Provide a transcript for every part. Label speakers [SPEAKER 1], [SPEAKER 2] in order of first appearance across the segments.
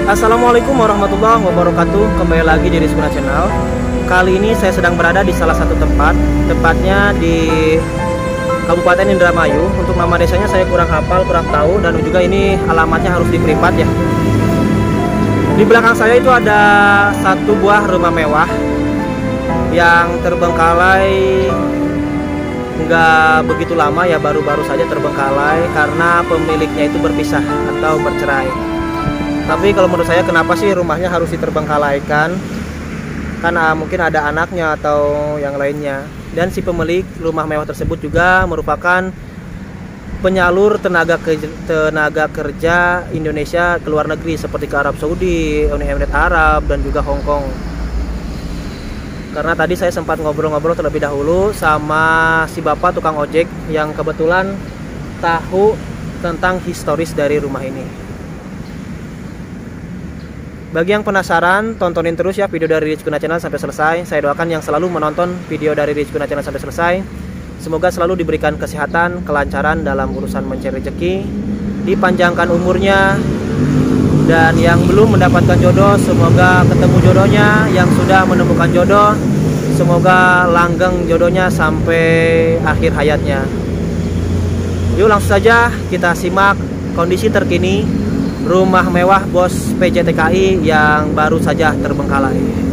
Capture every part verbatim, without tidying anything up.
[SPEAKER 1] Assalamualaikum warahmatullahi wabarakatuh. Kembali lagi di Rizkuna Channel. Kali ini saya sedang berada di salah satu tempat, tepatnya di Kabupaten Indramayu. Untuk nama desanya saya kurang hafal, kurang tahu, dan juga ini alamatnya harus di privat ya. Di belakang saya itu ada satu buah rumah mewah yang terbengkalai nggak begitu lama ya, baru-baru saja terbengkalai karena pemiliknya itu berpisah atau bercerai. Tapi kalau menurut saya, kenapa sih rumahnya harus diterbengkalaikan? Karena mungkin ada anaknya atau yang lainnya. Dan si pemilik rumah mewah tersebut juga merupakan penyalur tenaga kerja, tenaga kerja Indonesia ke luar negeri seperti ke Arab Saudi, Uni Emirat Arab, dan juga Hong Kong. Karena tadi saya sempat ngobrol-ngobrol terlebih dahulu sama si bapak tukang ojek yang kebetulan tahu tentang historis dari rumah ini. Bagi yang penasaran, tontonin terus ya video dari Rizkuna Channel sampai selesai. Saya doakan yang selalu menonton video dari Rizkuna Channel sampai selesai, semoga selalu diberikan kesehatan, kelancaran dalam urusan mencari rezeki, dipanjangkan umurnya, dan yang belum mendapatkan jodoh semoga ketemu jodohnya. Yang sudah menemukan jodoh semoga langgeng jodohnya sampai akhir hayatnya. Yuk langsung saja kita simak kondisi terkini rumah mewah bos P J T K I yang baru saja terbengkalai.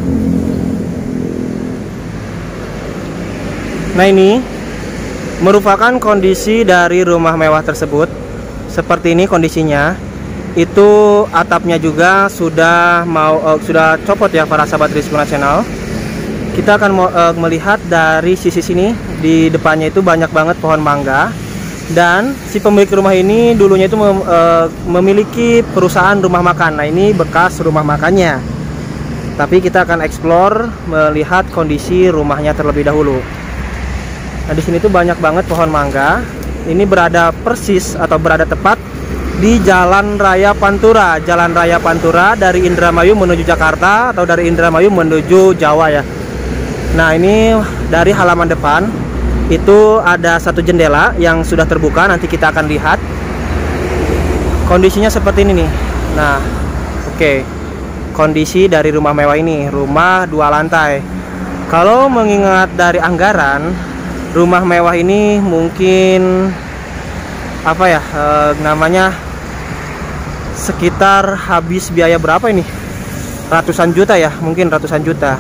[SPEAKER 1] Nah, ini merupakan kondisi dari rumah mewah tersebut. Seperti ini kondisinya. Itu atapnya juga sudah mau uh, sudah copot ya para sahabat Rizkuna Channel. Kita akan uh, melihat dari sisi sini. Di depannya itu banyak banget pohon mangga. Dan si pemilik rumah ini dulunya itu mem, uh, memiliki perusahaan rumah makan. Nah, ini bekas rumah makannya. Tapi kita akan explore, melihat kondisi rumahnya terlebih dahulu. Nah, di sini tuh banyak banget pohon mangga. Ini berada persis atau berada tepat di Jalan Raya Pantura. Jalan Raya Pantura dari Indramayu menuju Jakarta atau dari Indramayu menuju Jawa ya. Nah, ini dari halaman depan itu ada satu jendela yang sudah terbuka. Nanti kita akan lihat kondisinya seperti ini nih. Nah, oke okay. Kondisi dari rumah mewah ini, rumah dua lantai. Kalau mengingat dari anggaran, rumah mewah ini mungkin apa ya e, namanya sekitar habis biaya berapa ini, ratusan juta ya, mungkin ratusan juta.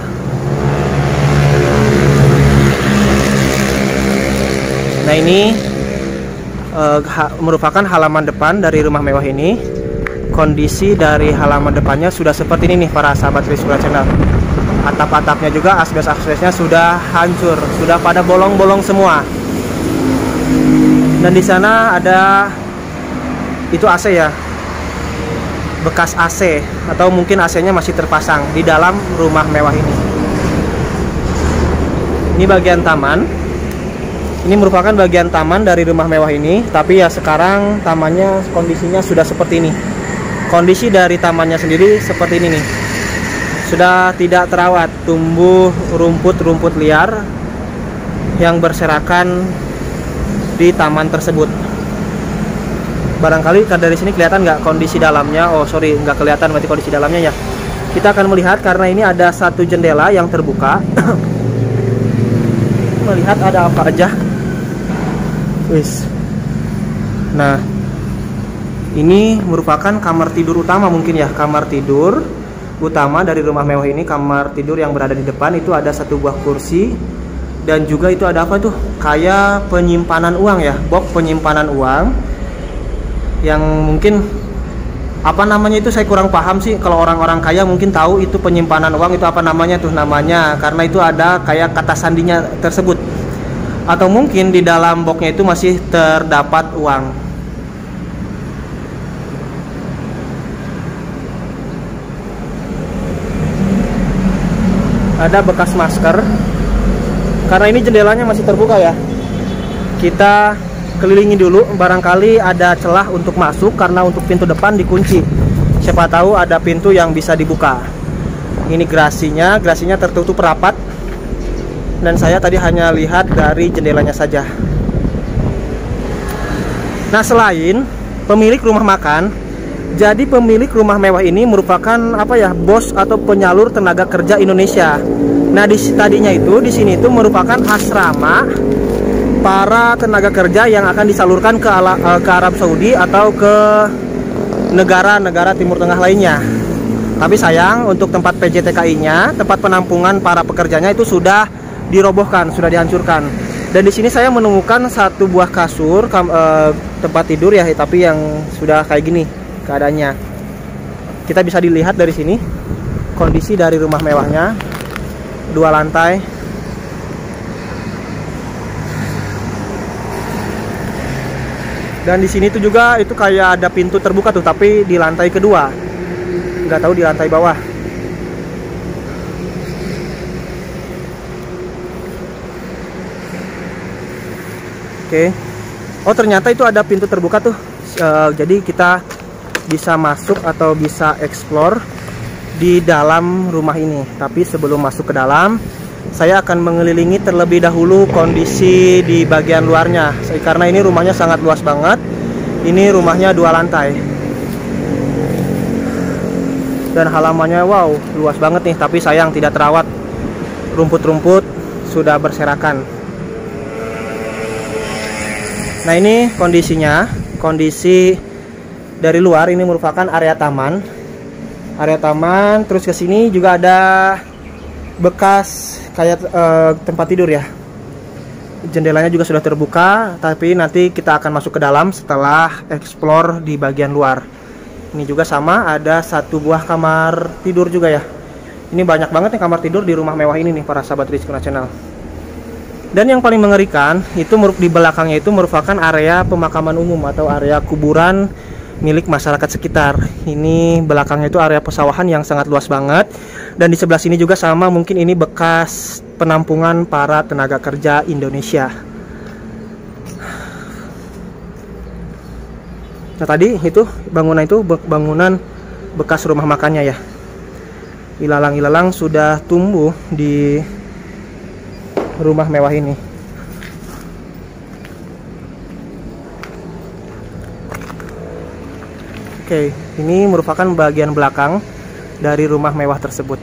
[SPEAKER 1] Nah, ini e, ha, merupakan halaman depan dari rumah mewah ini. Kondisi dari halaman depannya sudah seperti ini nih para sahabat Rizkuna Channel. Atap-atapnya juga, asbes-asbesnya sudah hancur, sudah pada bolong-bolong semua. Dan di sana ada itu A C ya, bekas A C atau mungkin A C-nya masih terpasang di dalam rumah mewah ini. Ini bagian taman. Ini merupakan bagian taman dari rumah mewah ini. Tapi ya sekarang tamannya kondisinya sudah seperti ini. Kondisi dari tamannya sendiri seperti ini nih. Sudah tidak terawat, tumbuh rumput-rumput liar yang berserakan di taman tersebut. Barangkali dari sini kelihatan nggak kondisi dalamnya? Oh sorry, nggak kelihatan berarti kondisi dalamnya ya. Kita akan melihat karena ini ada satu jendela yang terbuka. Melihat ada apa aja. Wis. Nah, ini merupakan kamar tidur utama mungkin ya, kamar tidur utama dari rumah mewah ini. Kamar tidur yang berada di depan itu ada satu buah kursi. Dan juga itu ada apa tuh? Kayak penyimpanan uang ya, box penyimpanan uang. Yang mungkin apa namanya itu saya kurang paham sih. Kalau orang-orang kaya mungkin tahu itu penyimpanan uang itu apa namanya tuh namanya. Karena itu ada kayak kata sandinya tersebut. Atau mungkin di dalam boxnya itu masih terdapat uang. Ada bekas masker. Karena ini jendelanya masih terbuka ya, kita kelilingi dulu, barangkali ada celah untuk masuk karena untuk pintu depan dikunci. Siapa tahu ada pintu yang bisa dibuka. Ini gerasinya, gerasinya tertutup rapat. Dan saya tadi hanya lihat dari jendelanya saja. Nah, selain pemilik rumah makan Jadi pemilik rumah mewah ini merupakan apa ya, bos atau penyalur tenaga kerja Indonesia. Nah, di tadinya itu di sini itu merupakan asrama para tenaga kerja yang akan disalurkan ke, ala, ke Arab Saudi atau ke negara-negara Timur Tengah lainnya. Tapi sayang, untuk tempat P J T K I-nya, tempat penampungan para pekerjanya itu sudah dirobohkan, sudah dihancurkan. Dan di sini saya menemukan satu buah kasur kam, eh, tempat tidur ya, tapi yang sudah kayak gini keadaannya. Kita bisa dilihat dari sini kondisi dari rumah mewahnya, dua lantai. Dan di sini tuh juga itu kayak ada pintu terbuka tuh, tapi di lantai kedua, nggak tahu di lantai bawah. Oke. Oh, ternyata itu ada pintu terbuka tuh. Uh, jadi kita bisa masuk atau bisa explore di dalam rumah ini. Tapi sebelum masuk ke dalam, saya akan mengelilingi terlebih dahulu kondisi di bagian luarnya. Karena ini rumahnya sangat luas banget. Ini rumahnya dua lantai. Dan halamannya wow, luas banget nih. Tapi sayang tidak terawat. Rumput-rumput sudah berserakan. Nah, ini kondisinya. Kondisi dari luar ini merupakan area taman. Area taman, terus ke sini juga ada bekas kayak uh, tempat tidur ya. Jendelanya juga sudah terbuka, tapi nanti kita akan masuk ke dalam setelah explore di bagian luar. Ini juga sama, ada satu buah kamar tidur juga ya. Ini banyak banget nih kamar tidur di rumah mewah ini nih para sahabat Rizky Channel. Dan yang paling mengerikan itu di belakangnya itu merupakan area pemakaman umum atau area kuburan milik masyarakat sekitar. Ini belakangnya itu area pesawahan yang sangat luas banget. Dan di sebelah sini juga sama, mungkin ini bekas penampungan para tenaga kerja Indonesia. Nah, tadi itu bangunan itu bangunan bekas rumah makannya ya. Ilalang-ilalang sudah tumbuh di rumah mewah ini. Oke, ini merupakan bagian belakang dari rumah mewah tersebut.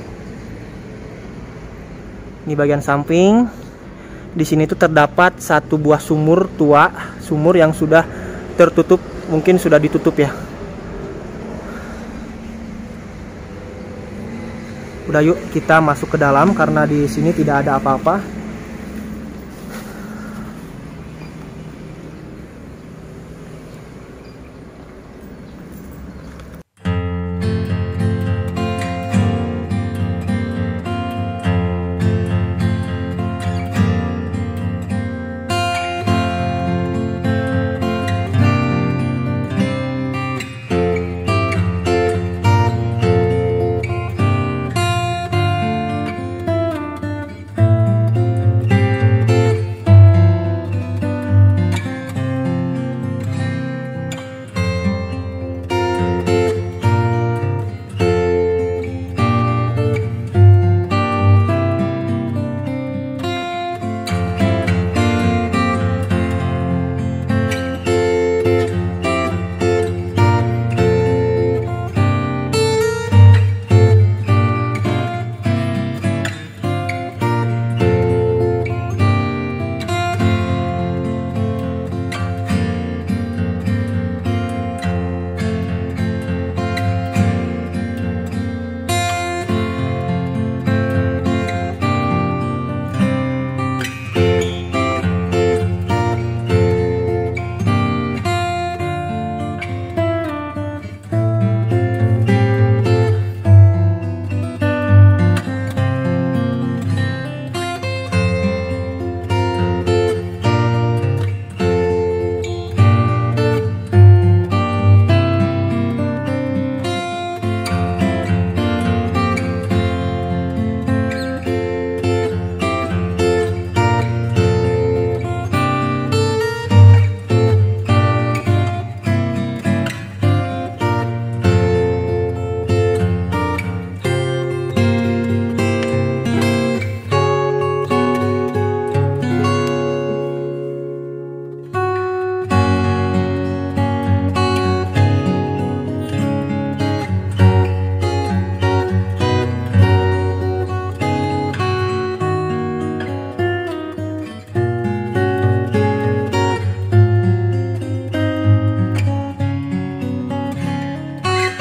[SPEAKER 1] Ini bagian samping. Di sini tuh terdapat satu buah sumur tua, sumur yang sudah tertutup, mungkin sudah ditutup ya. Udah, yuk kita masuk ke dalam karena di sini tidak ada apa-apa.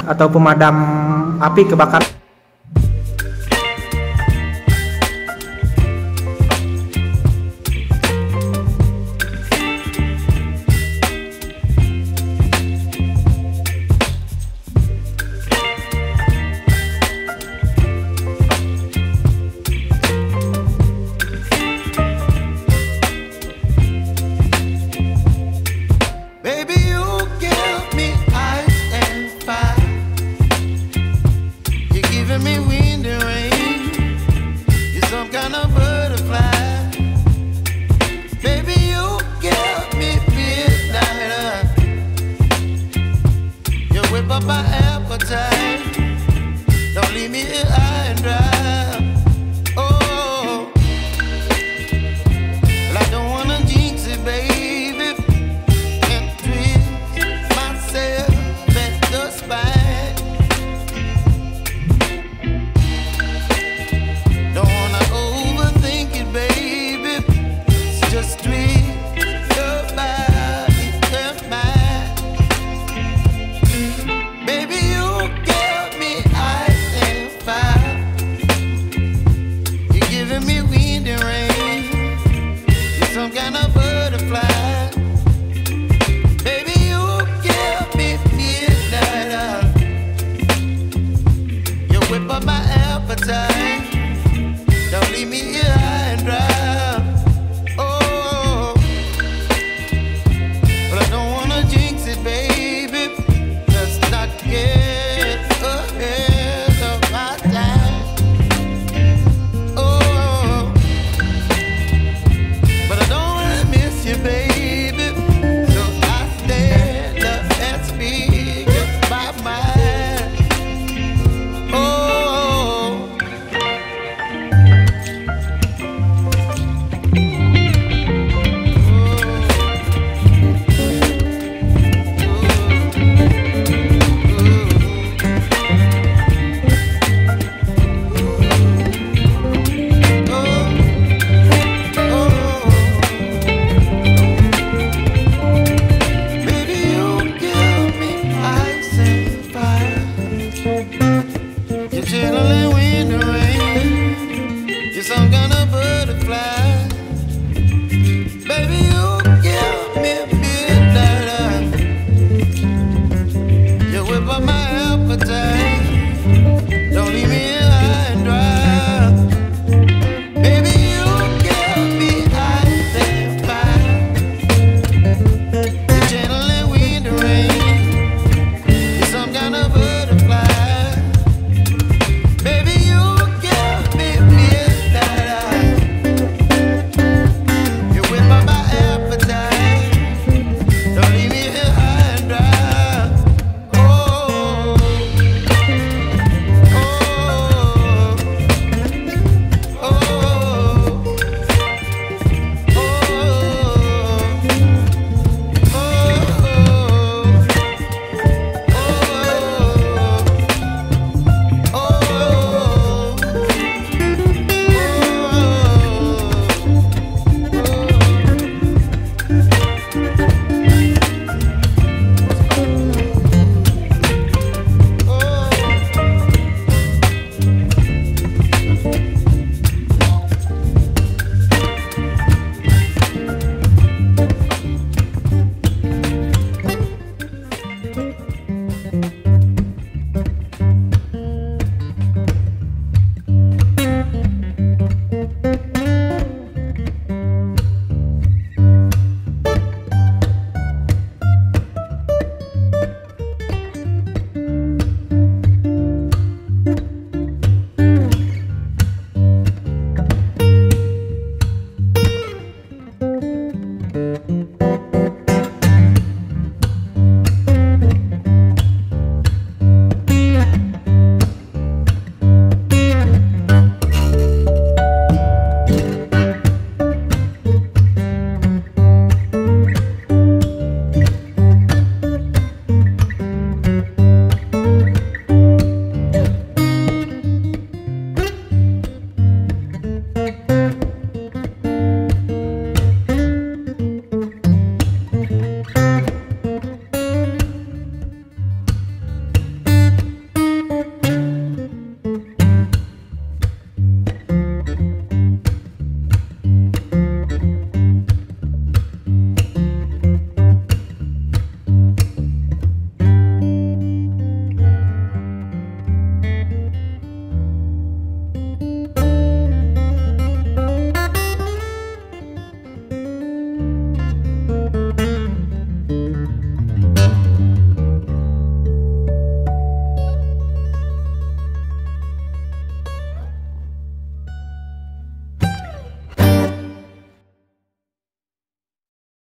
[SPEAKER 1] atau pemadam api kebakaran.
[SPEAKER 2] My appetite, don't leave me here.